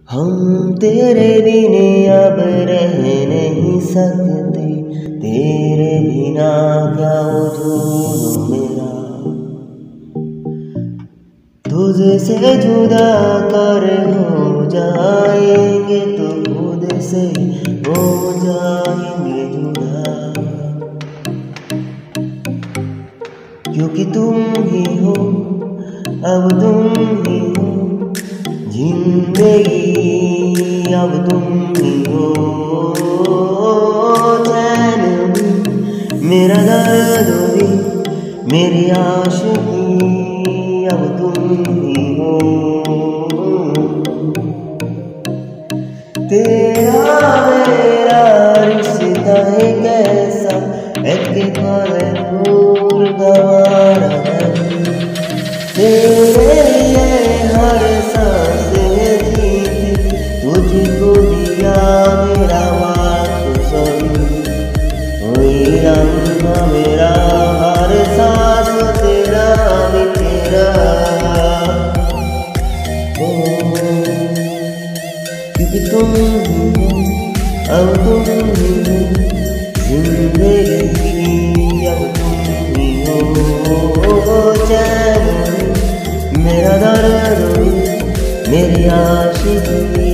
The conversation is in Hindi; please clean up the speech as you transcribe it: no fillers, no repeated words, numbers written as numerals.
हम तेरे बिना अब रह नहीं सकते, तेरे बिना क्या वजूद मेरा। तुझसे जुदा कर हो जाएंगे तो खुद से हो जाएंगे जुदा, क्योंकि तुम ही हो, अब तुम ही हो जिंदगी, अब तुम ही हो चैन भी, मेरा दर्द भी, मेरी आशिकी, अब तुम ही हो। तेरा मेरा रिश्ता है कैसा, एक दूर गवारा है, तेरे लिए हर सांस जीती, तुझको दिया मेरा वापस वही रंग मेरा, हर सांस तेरा भी तेरा। क्योंकि तुम ही हो, अब तुम ही हो जिंदगी, अब तुम ही हो चैन, मेरा दर्द, मेरी आशिकी।